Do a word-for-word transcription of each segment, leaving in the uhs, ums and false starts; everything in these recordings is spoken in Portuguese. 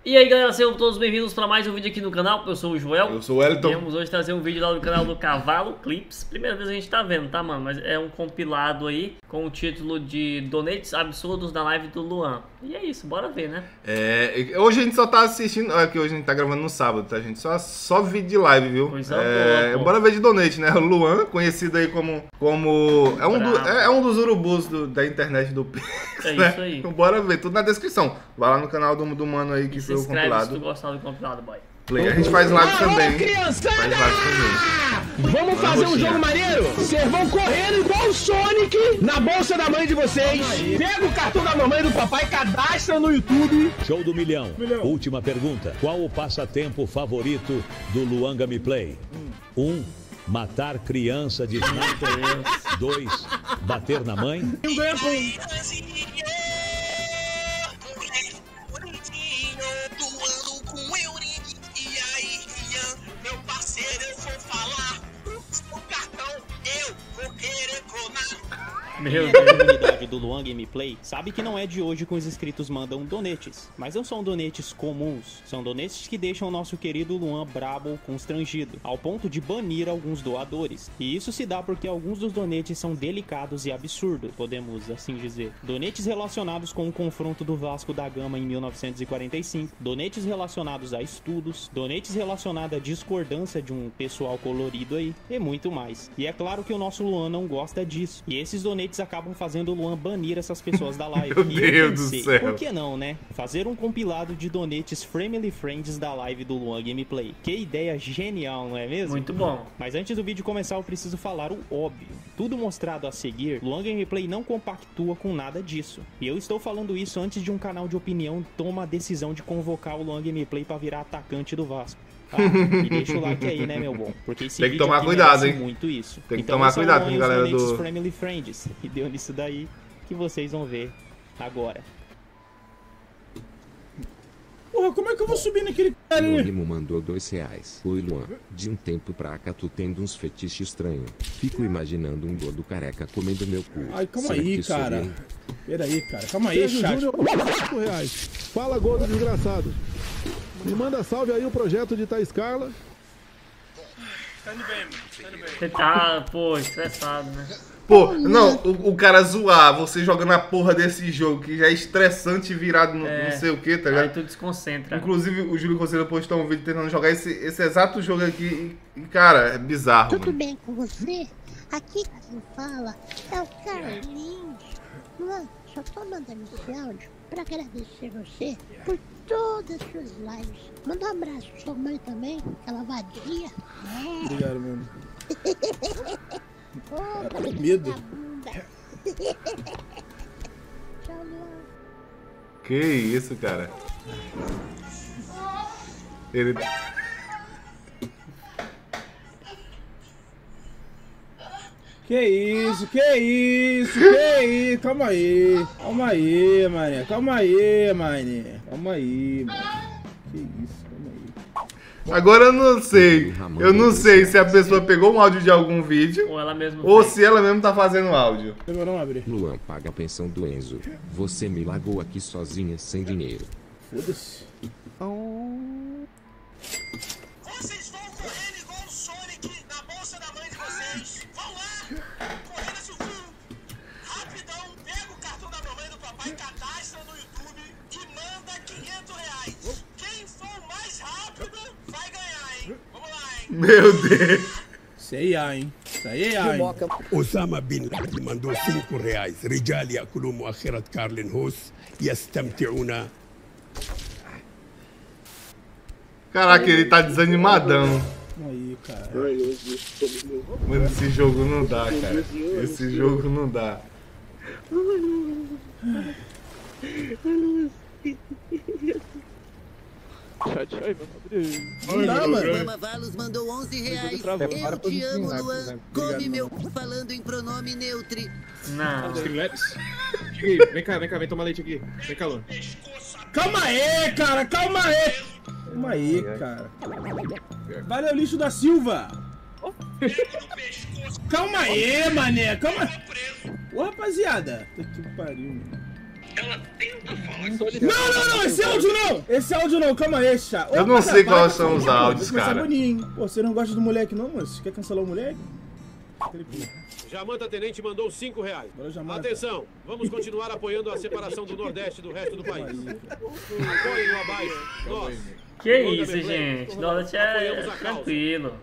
E aí galera, sejam todos bem-vindos para mais um vídeo aqui no canal. Eu sou o Joel. Eu sou o Wellington. Viemos hoje trazer um vídeo lá do canal do Cavalo Clips. Primeira vez a gente tá vendo, tá, mano? Mas é um compilado aí com o título de Donates Absurdos da live do Luan. E é isso, bora ver, né? É, hoje a gente só tá assistindo. Olha que hoje a gente tá gravando no sábado, tá, gente? Só, só vídeo de live, viu? Coisa é, boa, pô. Bora ver de donate, né? O Luan, conhecido aí como. como é, um do, é, é um dos urubus do, da internet do Pix. É né? isso aí. Então bora ver, tudo na descrição. Vai lá no canal do, do mano aí que E foi se o inscreve compilado. se tu gostar do compilado, boy. Play. A gente faz live Alô, também. criançada! Faz live também. Vamos fazer um roxinha. jogo maneiro? Vocês vão correndo igual o Sonic na bolsa da mãe de vocês. Pega o cartão da mamãe e do papai, cadastra no YouTube. Show do milhão. Última pergunta. Qual o passatempo favorito do Luan Gameplay? Um, matar criança de sniper. Dois, bater na mãe. Quem ganha com... Meu A Deus. comunidade do Luan Gameplay sabe que não é de hoje que os inscritos mandam donetes, mas não são donetes comuns, são donetes que deixam o nosso querido Luan brabo ou constrangido, ao ponto de banir alguns doadores. E isso se dá porque alguns dos donetes são delicados e absurdos, podemos assim dizer. Donetes relacionados com o confronto do Vasco da Gama em mil novecentos e quarenta e cinco, donetes relacionados a estudos, donetes relacionados à discordância de um pessoal colorido aí, e muito mais. E é claro que o nosso Luan não gosta disso, e esses donetes acabam fazendo o Luan banir essas pessoas da live. Meu E eu Deus do pensei, céu. por que não, né? Fazer um compilado de donetes Family Friends da live do Luan Gameplay. Que ideia genial, não é mesmo? Muito bom. Mas antes do vídeo começar, eu preciso falar o óbvio. Tudo mostrado a seguir, Luan Gameplay não compactua com nada disso. E eu estou falando isso antes de um canal de opinião toma a decisão de convocar o Luan Gameplay para virar atacante do Vasco. Ah, e deixa o like aí, né, meu bom? Porque esse Tem que vídeo tomar aqui cuidado, merece hein? muito isso. Tem que Então, tomar esse é o cuidado Luan com e a os galera donates do- Family Friends. E deu nisso daí que vocês vão ver agora. Porra, como é que eu vou subir naquele cara ali? Anônimo mandou dois reais. Oi Luan, de um tempo pra cá tu tendo uns fetiches estranhos. Fico imaginando um gordo careca comendo meu cu. Ai, calma Será aí, que sou cara. eu? Pera aí, cara. Calma aí, chat. cinco reais. Fala, gordo desgraçado. Me manda salve aí o projeto de Thaís Carla. Você tá, pô, estressado, né? Pô, não, o, o cara zoar, você jogando a porra desse jogo que já é estressante virado no É. não sei o que, tá Aí ligado? tu desconcentra. Inclusive o Júlio Conselho postou um vídeo tentando jogar esse, esse exato jogo aqui e, e, cara, é bizarro. Tudo Mano. bem com você? Aqui quem fala é o Carlinhos. Luan, só tô mandando esse áudio pra agradecer você por todas as suas lives. Manda um abraço pra sua mãe também, aquela vadia. É. Obrigado, mano. Oh, Tá com medo. vagabunda. Tchau, Luan. Que isso, cara. Ele... Que isso, que isso, que isso. Calma aí. Calma aí, mané. Calma aí, mané. Calma aí, mano. Que isso, calma aí. Agora eu não sei. Eu não sei se a pessoa pegou um áudio de algum vídeo Ou ela mesma ou fez. se ela mesmo tá fazendo áudio. Demorou, abrir. Luan paga a pensão do Enzo. Você me largou aqui sozinha sem dinheiro. Foda-se. Vocês vão correndo igual o Sonic na bolsa da mãe de vocês. Vão lá, correndo esse fundo. Rapidão, pega o cartão da mamãe e do papai, cadastra no YouTube e manda quinhentos reais. Quem for mais rápido vai ganhar, hein? Vamos lá, hein? Meu Deus. Isso aí, é, hein? Isso aí, é, hein? أسامة بن لادن mandou cinco reais. رجال يأكلوا مؤخرة كارلين هوس يستمتعون. Caraca, ele tá desanimadão. Calma aí, cara. Mano, esse jogo não dá, cara. Esse jogo não dá. Não dá, mano. Mama Valos mandou onze reais. Eu te amo, Luan. Come meu falando em pronome neutro. Não. Vem cá, vem cá, vem tomar leite aqui. Vem cá, Luan. Calma aí, cara. Calma aí. Calma aí, cara. Valeu, lixo da Silva. Calma aí, mané. Calma. Ô, rapaziada. Puta que pariu, mano. Ela tenta falar. Não, não, não, esse áudio não! Esse áudio não, calma aí, chá. Eu não sei quais são os áudios, cara. Pô, você não gosta do moleque não, moço? Quer cancelar o moleque? Jamanta Tenente mandou cinco reais. Atenção, vamos continuar apoiando a separação do Nordeste do resto do país. Apoiem o abaixo. Nós. Que isso, gente? Nordeste é tranquilo.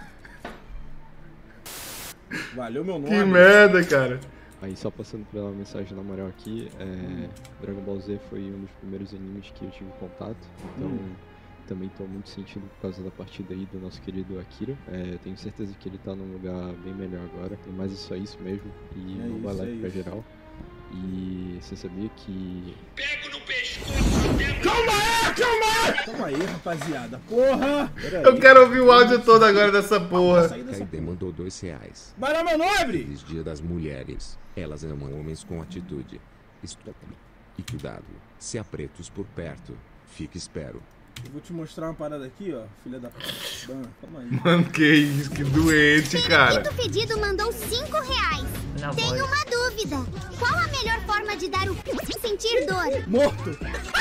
Valeu, meu nome. Que merda, cara. Aí só passando pela mensagem na moral aqui, é, Dragon Ball Z foi um dos primeiros animes que eu tive contato, então hum. também tô muito sentido por causa da partida aí do nosso querido Akira. É, tenho certeza que ele tá num lugar bem melhor agora, mas é só isso mesmo, e é não vai isso, lá é pra isso. geral. E você sabia que... Pego no pescoço. Calma aí, calma aí! Calma aí, rapaziada. Porra! Eu quero ouvir o áudio todo agora dessa porra. Kaide mandou dois reais. Bora, meu nobre! Feliz Dia das Mulheres. Elas amam homens com atitude. Stop. E cuidado. Se há pretos por perto, fique espero. Eu vou te mostrar uma parada aqui, ó, filha da puta. Calma aí. Mano, que isso, que doente, cara. O pedido mandou cinco reais. Não Tenho vai. uma dúvida. Qual a melhor forma de dar o p sem sentir dor? Morto!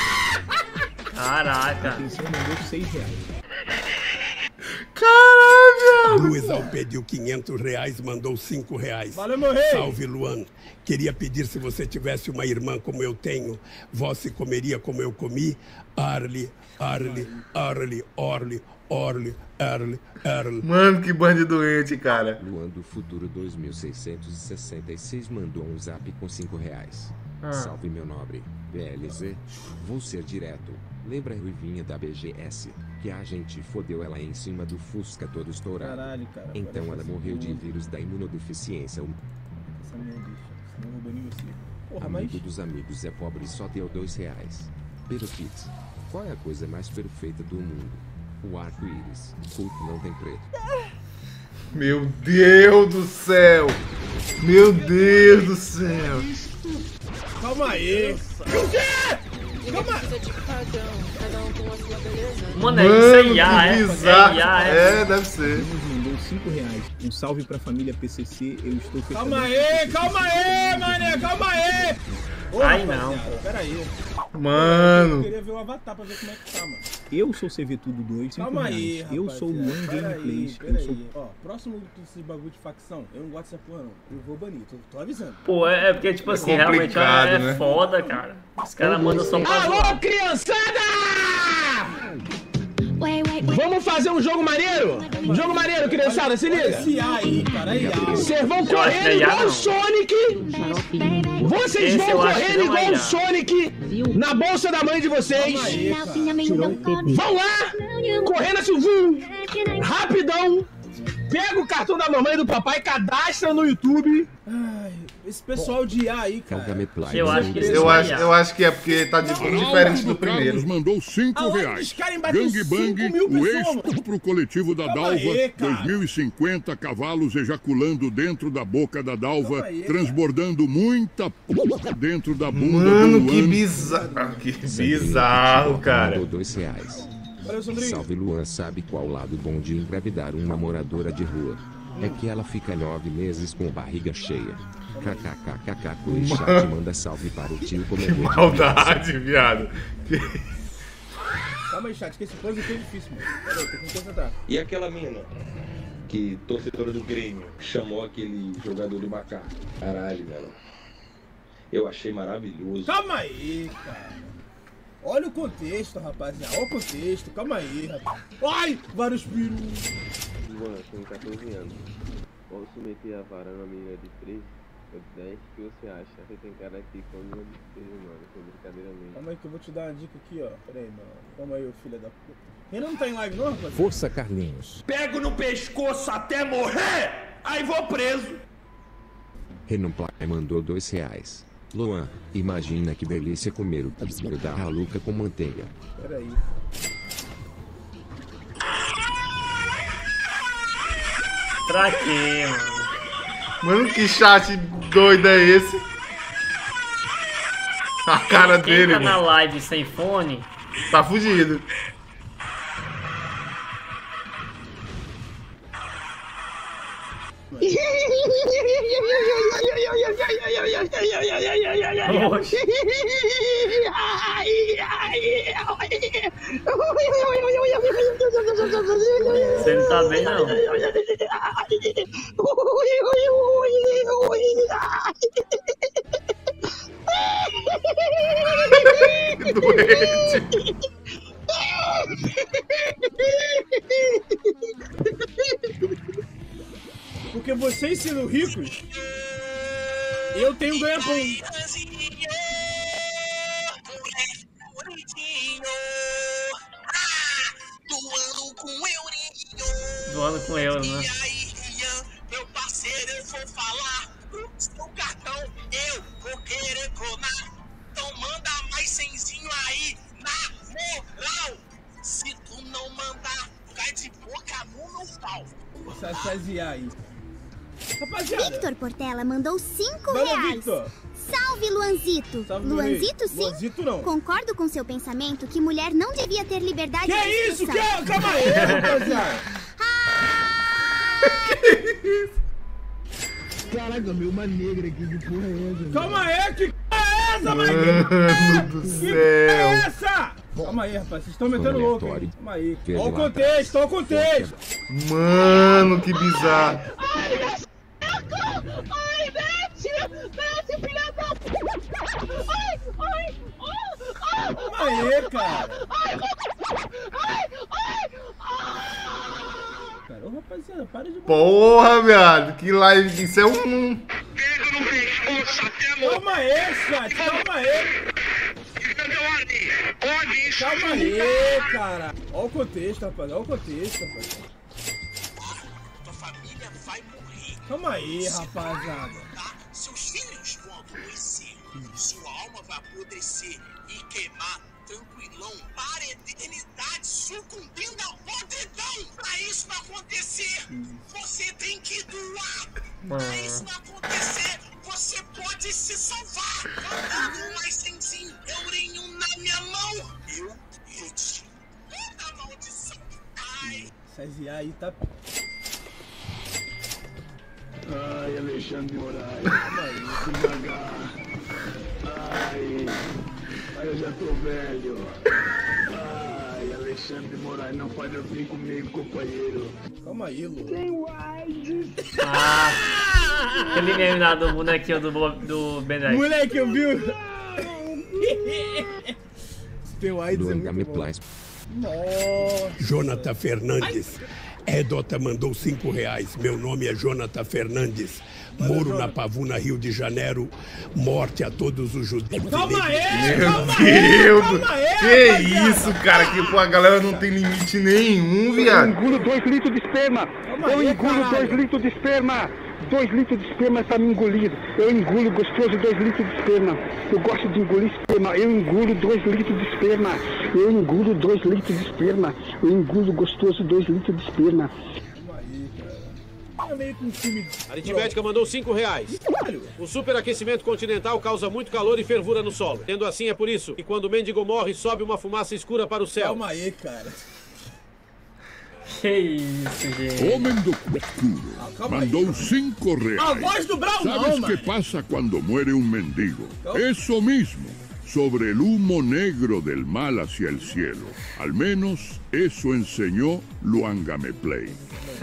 Caraca. Atenção, mandou seis reais. Caralho! Luizão pediu quinhentos reais, mandou cinco reais. Valeu, meu rei! Salve, Luan. Queria pedir se você tivesse uma irmã como eu tenho, vós se comeria como eu comi. Arly, Arly, Arly, Orly, Orly, Arly, Arly. Mano, que bando de doente, cara. Luan do Futuro dois mil seiscentos e sessenta e seis mandou um zap com cinco reais. Ah. Salve, meu nobre. B L Z. Vou ser direto. Lembra a Ruivinha da B G S? Que a gente fodeu ela em cima do Fusca todo estourado. Caralho, cara. Então ela morreu de vírus da imunodeficiência. Essa merda, senão eu vou banir você. Porra, Amigo mas... dos amigos é pobre e só deu dois reais. Pero Kids, qual é a coisa mais perfeita do mundo? O arco-íris. Culto não tem preto. Meu Deus do céu. Meu Deus do céu. Calma aí. O quê? Calma aí. Mano, isso é I A, que é? bizarro. É I A, é? É, deve ser. Mandou cinco reais. Um salve pra família P C C. Eu estou fechando. Calma aí, calma aí, mané, calma aí. Ô, Ai, rapaziada, não. Pera aí. Mano. Eu queria ver o avatar pra ver como é que tá, mano. Eu sou C V Tudo dois. Calma aí, reais. Eu sou o Luan Gameplays. Eu sou... Aí. Ó, próximo desse bagulho de facção, eu não gosto dessa porra não. Eu vou banir, tô, tô avisando. Pô, é, é porque, tipo assim, É realmente complicado, é né? foda, cara. Os caras mandam só pra zoar. Alô, criançada! Vamos fazer um jogo maneiro? Um jogo maneiro, criançada, se liga. Esse A aí, cara, aí, A. Vocês vão Eu acho que é correndo I A, igual não. o Sonic. Vocês Esse vão eu acho que correndo não é igual I A. o Sonic na bolsa da mãe de vocês. Vão lá, correndo assim, vum, rapidão. Pega o cartão da mamãe e do papai, cadastra no YouTube. Ai, esse pessoal de I A aí, cara. Eu acho que esse Eu é acho, I A. eu acho que é porque tá de, diferente do primeiro. Carlos mandou cinco Aonde reais. os caras embatem Gangue cinco Bang, mil o pessoas, ex-estupro coletivo da Calma Dalva, aí, cara. dois mil e cinquenta cavalos ejaculando dentro da boca da Dalva, Calma aí, transbordando muita p dentro da bunda Mano, do que Luan. bizarro. Que bizarro, cara. Mandou dois reais. Valeu, Sandrinho. Salve, Luan. Sabe qual o lado bom de engravidar uma moradora de rua? É que ela fica nove meses com barriga cheia. KKKKK, o chat manda salve para o tio comedor de Maldade, viado. Calma aí, chat, que esse pose aqui é difícil, mano. Pera aí, tem que me concentrar. E aquela mina que torcedora do Grêmio chamou aquele jogador de macaco? Caralho, mano. Eu achei maravilhoso. Calma aí, cara. Olha o contexto, rapaziada. Olha o contexto. Calma aí, rapaz. Ai, vários pirus. Luan, tenho catorze anos. Posso meter a vara na menina de treze ou de dez? O que você acha? Você tem cara aqui com a menina de treze, mano. Foi brincadeira mesmo. Calma aí que eu vou te dar uma dica aqui, ó. Pera aí, mano. Calma aí, ô filho da puta. Renan não tá em live não, rapaziada? Força, Carlinhos. Pego no pescoço até morrer, aí vou preso. Renan Play mandou dois reais. Luan, imagina que delícia comer o pizza da Raluca com manteiga. Pera aí. Pra quê, mano? Mano, que chat doido é esse? A cara Quem dele, tá na mano. live sem fone, Tá fugido. Você não tá bem, não. Doente. Porque vocês sendo ricos, eu tenho um ganha-pão. Doando com euro, né? Meu parceiro, eu vou falar pro seu cartão, eu vou querer clonar. Então manda mais cenzinho aí, na moral. Se tu não mandar, cai de boca no meu pau. Saciar aí. Rapaziada. Victor Portela mandou cinco Vamos, reais. Victor. Salve, Luanzito. Salve, Luanzito, sim? Luanzito, não. Concordo com seu pensamento que mulher não devia ter liberdade Que de isso? expressão. Que... Calma aí, rapaziada. Caraca, meu, uma negra aqui, que porra é essa? Calma aí, que porra é essa, mano? Mano do Que céu. porra é essa? Calma aí, rapaz, vocês estão metendo louco, hein? Calma aí. Olha o contexto, olha o contexto. Mano, que bizarro. Ai, Beth! Beth, filha da p... Ai, ai, ai! Calma aí, cara. Ai, ai, ai, ai! Cara, ô, rapaziada, para de... Porra, viado. Que live. Isso é um... Calma aí, chat. Calma aí. Calma aí, cara. Olha o contexto, rapaz. Olha o contexto, rapaz. Tua família vai morrer. Calma aí, rapaziada. Seus filhos vão adoecer. Sua alma vai apodrecer e queimar tranquilão para a eternidade, sucumbindo à podridão. Pra isso não acontecer, você tem que doar. Pra isso não acontecer, você pode se salvar. Mandando mais cenzinho, eurinho na minha mão. Eu retiro toda a maldição. Ai. Saziar aí tá... Ai, Alexandre Moraes. Calma aí, devagar. Ai, ai, eu já tô velho. Ai, Alexandre Moraes, não faz assim comigo, companheiro. Calma aí, Lu. Tem wide. Ah, aquele meme lá do bonequinho do, do Ben dez. Moleque, viu? Tem wide. Luanga me place. Nossa. Jonathan Fernandes. Edota mandou cinco reais. Meu nome é Jonathan Fernandes. Moro na Pavuna, Rio de Janeiro. Morte a todos os judeus. Calma aí, Meu calma Deus. aí, calma aí, Que rapaziada. isso, cara. Que pô, a galera não tem limite nenhum, viado. Eu engulo dois litros de esperma. Calma Eu aí, engulo caralho. dois litros de esperma. Dois litros de esperma tá me engolindo. Eu engulo gostoso dois litros de esperma. Eu gosto de engolir esperma. Eu engulo dois litros de esperma. Eu engulo dois litros de esperma. Eu engulo gostoso dois litros de esperma. É meio que um filme... Aritmética mandou cinco reais. O superaquecimento continental causa muito calor e fervura no solo. Sendo assim, é por isso que quando o mendigo morre, sobe uma fumaça escura para o céu. Calma aí, cara. Que isso, gente. Homem do Escuro calma mandou aí. cinco reais. A voz do Brown não, ¿Sabes mano. qué pasa cuando muere un mendigo? ¿Cómo? Eso mismo, sobre el humo negro del mal hacia el cielo. Al menos eso enseñó Luanga Me Play.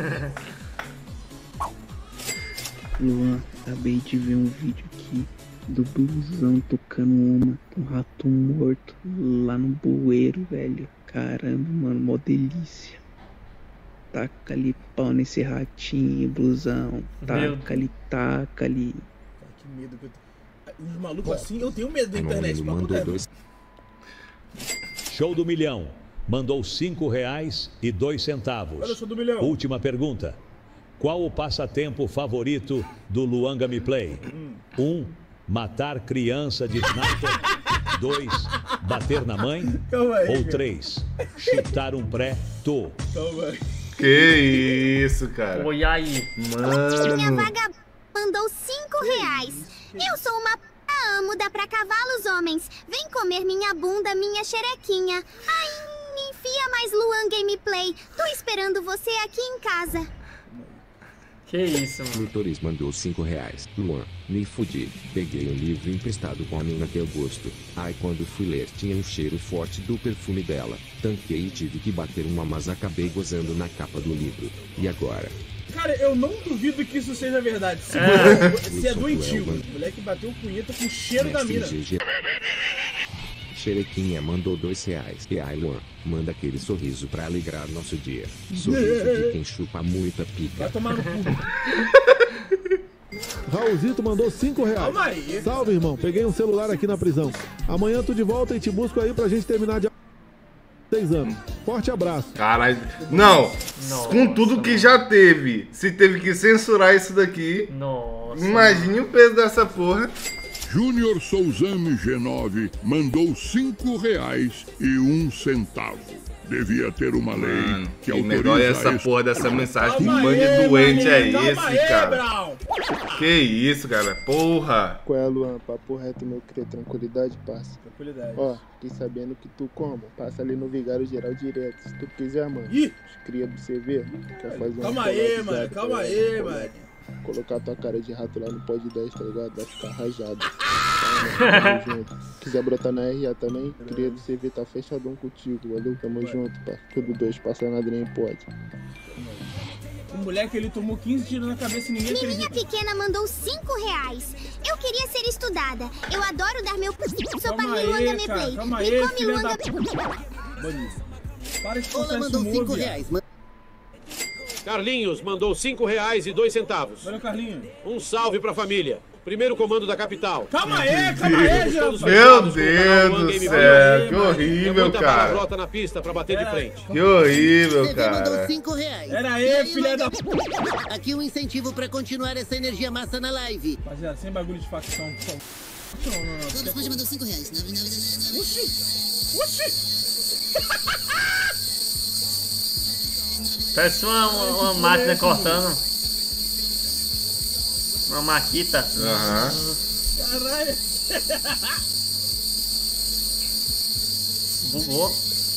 Luan, acabei de ver um vídeo aqui do blusão tocando uma, um rato morto lá no bueiro, velho. Caramba, mano, mó delícia. Taca ali pau nesse ratinho, blusão. Taca ali, taca ali. Que medo que eu tenho. Os malucos assim, eu tenho medo da internet. Mandou dois. Show do Milhão mandou cinco reais e dois centavos. Olha o Show do Milhão. Última pergunta. Qual o passatempo favorito do Luanga Me Play? Um, matar criança de sniper. Dois, bater na mãe. Calma aí, Ou cara. três, chutar um pré-to. Calma aí. Que isso, cara. Oi, aí. Minha Mano. vaga mandou cinco reais. Eu sou uma p... amo, dá pra cavalos, homens. Vem comer minha bunda, minha xerequinha. Ai, me enfia mais Luan Gameplay. Tô esperando você aqui em casa. Que isso, mano. Lutoris mandou cinco reais. Luan, me fudi. Peguei um livro emprestado com a mina que eu gosto. Aí quando fui ler tinha um cheiro forte do perfume dela. Tanquei e tive que bater uma, mas acabei gozando na capa do livro. E agora? Cara, eu não duvido que isso seja verdade. Se É. é, se é doentio. O moleque bateu punheta com o cheiro da mina. Xerequinha mandou dois reais. E aí, Luan, manda aquele sorriso pra alegrar nosso dia. Sorriso de quem chupa muita pica. Vai tomar no cu. Raulzito mandou cinco reais. Calma aí. Salve, irmão. Peguei um celular aqui na prisão. Amanhã tu de volta e te busco aí pra gente terminar de... seis anos. Forte abraço. Caralho. Não. Nossa, com tudo que já teve. Se teve que censurar isso daqui. Nossa. Imagine o peso dessa porra. Júnior Souzane G nove mandou cinco reais e um centavo. Devia ter uma lei Mano, que que melhor autoriza essa esse... porra dessa mensagem. Que Calma bando aí, de doente maninho, é calma esse, aí, cara? Brau. Que isso, cara? Porra. Qual é, Luan? Papo reto, meu cria. Tranquilidade, parça. Tranquilidade. Ó, fiquei sabendo que tu como. Passa ali no Vigário Geral direto. Se tu quiser, mano. Ih! Os cria pra você ver. Quer fazer Calma um aí, mano. Calma aí, mano. Colocar tua cara de rato lá no pod dez, tá ligado? Vai ficar rajado. Tá, mano, tamo junto. Quiser brotar na R A também, queria você ver, tá fechadão contigo, valeu? Tamo junto, pá. Tudo dois, passa na Dream Pod. O moleque, ele tomou quinze tiros na cabeça e ninguém Menina acredita. pequena mandou cinco reais. Eu queria ser estudada. Eu adoro dar meu... Sou Calma para aí, Luanga me cara, play. calma Me aí, come filha Luanga... da... Bonito. Para de Ola contar mandou esse cinco move, reais. Carlinhos mandou cinco reais e dois centavos. Olha o Carlinhos. Um salve pra família. Primeiro comando da capital. Calma aí, calma aí, Geraldo. Meu Deus do céu, que horrível, muita cara. brota na pista pra bater de frente. Que horrível, Você mandou cara. cinco reais. Pera aí, filha da... Aqui um incentivo pra continuar essa energia massa na live. Rapaziada, sem bagulho de facção, por favor. Não, não, não. Todos pode mandar cinco reais. Oxi! Oxi! Parece uma, uma máquina cortando. Uma maquita. Aham. Caralho! Bugou.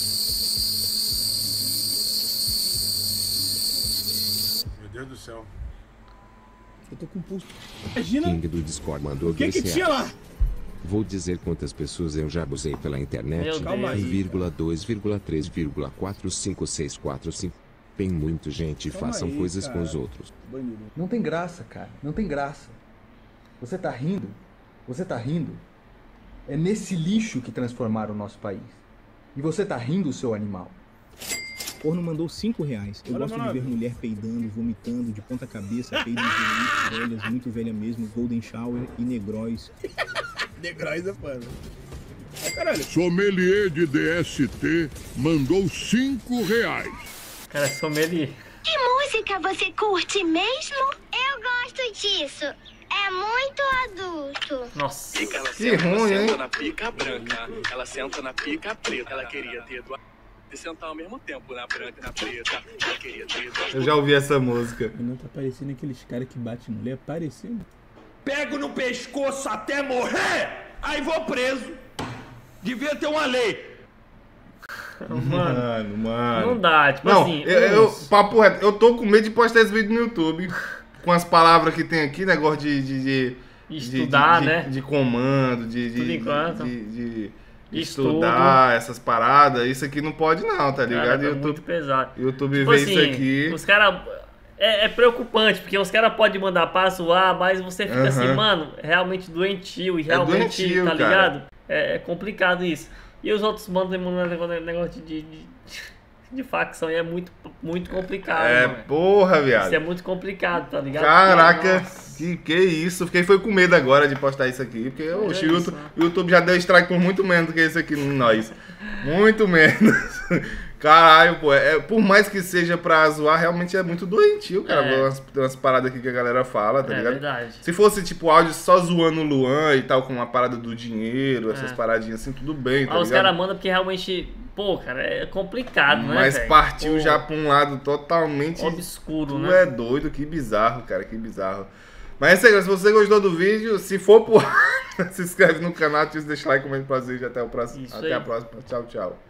Meu Deus do céu. Eu tô com pulso. Imagina King do Discord mandou o que dois que tinha reais. lá. Vou dizer quantas pessoas eu já abusei pela internet. Meu Calma aí, um vírgula dois vírgula três vírgula quatro cinco seis quatro cinco. Tem muito, gente. Calma Façam aí, coisas cara. com os outros. Não tem graça, cara. Não tem graça. Você tá rindo? Você tá rindo? É nesse lixo que transformaram o nosso país. E você tá rindo, seu animal? Porno mandou cinco reais. Eu Olha, gosto de mano. ver mulher peidando, vomitando, de ponta cabeça, peidos de muito velhas, muito velha mesmo, golden shower e negróis. Negróis é foda. Ai, caralho. Sommelier de D S T mandou cinco reais. Cara, sommelier. Que música você curte mesmo? Eu gosto disso. É muito adulto. Nossa, ela que senta, ruim, ela senta hein? na pica branca, ela senta na pica preta. Ela queria ter duas e sentar ao mesmo tempo na branca e na preta. Ela queria ter duas. Eu já ouvi essa música. Não tá parecendo aqueles caras que batem mulher, parecendo. Pego no pescoço até morrer, aí vou preso. Devia ter uma lei. Mano, mano. não dá, tipo Não, assim. eu, eu, uns- papo reto, eu tô com medo de postar esse vídeo no YouTube. Com as palavras que tem aqui, negócio de. de, de Estudar, de, de, né? De, de comando, de. Tudo de, enquanto. de, de, de Estudo. estudar essas paradas. Isso aqui não pode, não, tá ligado? Cara, tá YouTube, muito pesado. YouTube Tipo vê assim, isso aqui. os caras... É, é preocupante, porque os caras podem mandar pra zoar, mas você fica Aham. assim, mano, realmente doentio e realmente, doentio, tá cara. ligado? É, é complicado isso. E os outros mandam mandando negócio de, de, de facção e é muito, muito complicado. É, mano. porra, viado. Isso é muito complicado, tá ligado? Caraca, Nossa. que, que isso. Fiquei foi com medo agora de postar isso aqui. Porque oxe, o isso, YouTube, o YouTube já deu strike por muito menos do que isso aqui em nós. Muito menos. Caralho, pô. É, por mais que seja pra zoar, realmente é muito doentio, cara. É. Umas, umas paradas aqui que a galera fala, tá É ligado? verdade. Se fosse tipo áudio só zoando o Luan e tal, com uma parada do dinheiro, essas É. paradinhas assim, tudo bem, tá Ah, os ligado? caras mandam porque realmente, pô, cara, é complicado, né? Mas velho? partiu Pô, já pra um lado totalmente obscuro, tu né? é doido, que bizarro, cara, que bizarro. Mas é isso aí, galera, se você gostou do vídeo, se for por se inscreve no canal, deixa o like, comenta pra vocês. Até, o próximo, Isso até aí. a próxima. Tchau, tchau.